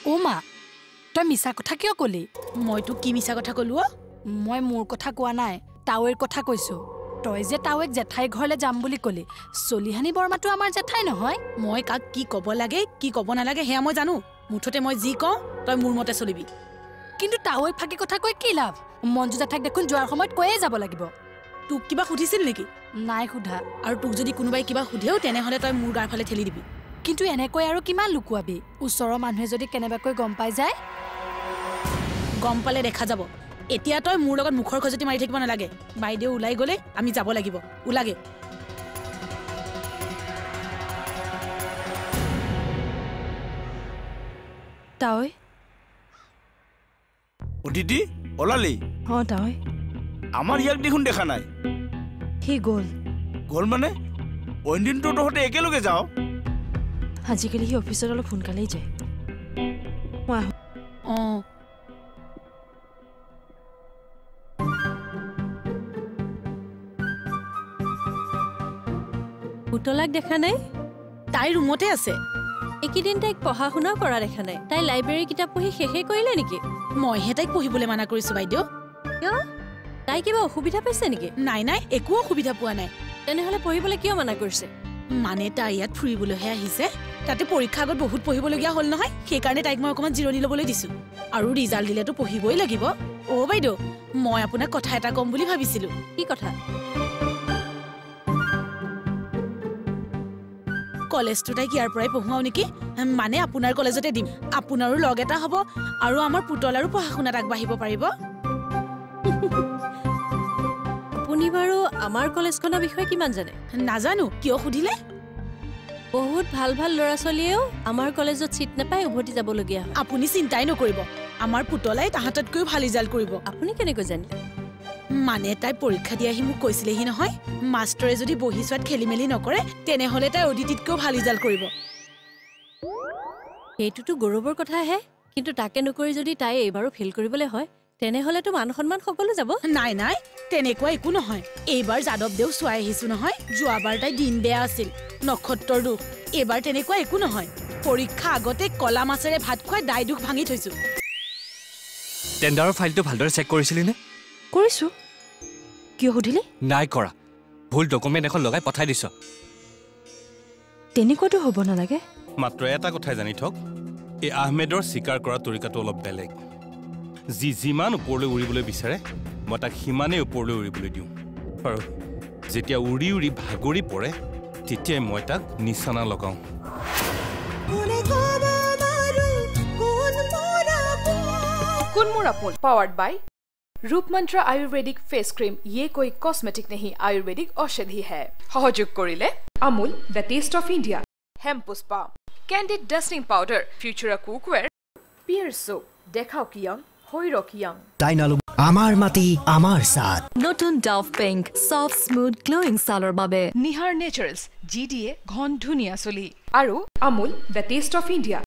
ও মা তই মিছা কথা কিয় কলি মই তো কি মিছা কথা কলো মই মোৰ কথা কোৱা নাই তাৱৈৰ কথা কৈছো তই যে তাৱৈক জেঠাই ঘৰলে যাম বুলি কলি চলিহানি বৰ্মাটো আমাৰ জেঠাই নহয় মই কাক কি কব লাগে কি কব নালাগে হেয়া মই জানো মুঠতে মই যি কওঁ তই মোৰ মতে চলিবি কিন্তু তাৱৈক ফাকি কথা কৈ কি লাভ মঞ্জু জেঠাইক দেখোন যোৱাৰ সময়ত কৈয়ে যাব লাগিব তোক কিবা সুধিছিল নেকি নাই সুধা আৰু তোক যদি কোনোবাই কিবা সুধেও তেনেহলে তই মোৰ গাৰ ফালে ঠেলি দিবি কিন্তু এনেকৈ আৰু কিমান লুকুৱাবি ওচৰৰ মানুহে যদি কেনেবাকৈ গম পাই যায় গম পালে দেখা যাব এতিয়া তই মোৰ লগত মুখৰ খজতি মাৰি থাকিব নালাগে বাইদেউ ওলাই গলে আমি যাব লাগিব ওলাগে তাৱৈ অদিতি ওলালি তাৱৈ আমাৰ ইয়াক দেখোন দেখা নাই সি গ'ল মানে অইন দিনটো তহঁতে একেলগে যাও আজিকালি সি অফিচত অলপ সোনকালেই যায় পুতলাক দেখা নাই তাই ৰুমতে আছে একেদিন তাইক পঢ়া শুনাও কৰা দেখা নাই তাই লাইব্ৰেৰী কিতাপ পঢ়ি শেষে কৰিলে নেকি মইহে তাইক পঢ়িবলৈ মানা কৰিছো বাইদেউ কিয় তাই কিবা অসুবিধা পাইছে নেকি নাই নাই একো অসুবিধা পোৱা নাই তেনেহলে পঢ়িবলৈ কিয় মানা কৰিছে মানে তাই ইয়াত ফুৰিবলৈহে আহিছে তাতে পৰীক্ষা আগত বহুত পঢ়িবলগীয়া হ'ল নহয় সেইকাৰণে তাইক মই অকণমান জিৰণি ল'বলৈ দিছো আৰু ৰিজাল্ট দিলেতো পঢ়িবই লাগিব বাইদেউ মই আপোনাক কথা এটা ক'ম বুলি ভাবিছিলো কি কথা কলেজটো তাইক ইয়াৰ পৰাই পঢ়ুৱাও নেকি মানে আপোনাৰ কলেজতে দিম আপোনাৰো লগ এটা হ'ব আৰু আমাৰ পুতলাৰো পঢ়া শুনাত আগবাঢ়িব পাৰিব আপুনি বাৰু আমাৰ কলেজখনৰ বিষয়ে কিমান জানে নাজানো কিয় সুধিলে বহুত ভাল ভাল ল'ৰা ছোৱালীয়েও আমাৰ কলেজত চিট নাপাই উভতি যাবলগীয়া হয় আপুনি চিন্তাই নকৰিব আমাৰ পুতলাই তাহাঁততকৈও ভাল ৰিজাল্ট কৰিব আপুনি কেনেকৈ জানিলে মানে তাই পৰীক্ষা দি আহি মোক কৈছিলেহি নহয় মাষ্টৰে যদি বহি চোৱাত খেলি মেলি নকৰে তেনেহলে তাই অদিতিতকৈও ভাল ৰিজাল্ট কৰিব এইটোতো গৌৰৱৰ কথাহে কিন্তু তাকে নকৰি যদি তাই এইবাৰো ফেইল কৰিবলৈ হয় তেনেহলেতো মান সন্মান সকলো যাব নাই নাই তেনেকুৱা একো নহয় এইবাৰ যাদৱদেউ চোৱাই আহিছো নহয় যোৱাবাৰ তাই দিন বেয়া আছিল নক্ষত্ৰৰ দুখ এইবাৰ তেনেকুৱা একো নহয় পৰীক্ষা আগতে কলা মাছেৰে ভাত খুৱাই দাই দুখ ভাঙি থৈছো টেণ্ডাৰৰ ফাইলটো ভালদৰে চেক কৰিছিলি নে কৰিছো কিয় সুধিলি নাই কৰা ভুল ডকুমেণ্ট এখন লগাই পঠাই দিছ তেনেকুৱাটো হ'ব নালাগে মাত্ৰ এটা কথাই জানি থক এই আহমেদৰ স্বীকাৰ কৰা তৰিকাটো অলপ বেলেগ যিমান ওপৰলৈ উৰিবলৈ বিচাৰে মই তাক সিমানেই ওপৰলৈ উৰিবলৈ দিওঁ আৰু যেতিয়া উৰি উৰি ভাগৰি পৰে তেতিয়াই মই তাক নিচানা লগাওঁ कुन मोर अपुन powered by Roopmantra ayurvedic face cream ये कोई कॉस्मेटिक नहीं आयुर्वेदिक औषधि है सहयोग करिले Amul the taste of India Hem Pushpa candid dusting powder future cookware pear soap देखाओ कि यंग होइरो कि यंग डाइनालो आमार माटी आमार साथ नतुन Dove pink soft smooth glowing सालर बाबे निहार नेचुरल्स जीडीए घन धुनिया चली आरो Amul the taste of India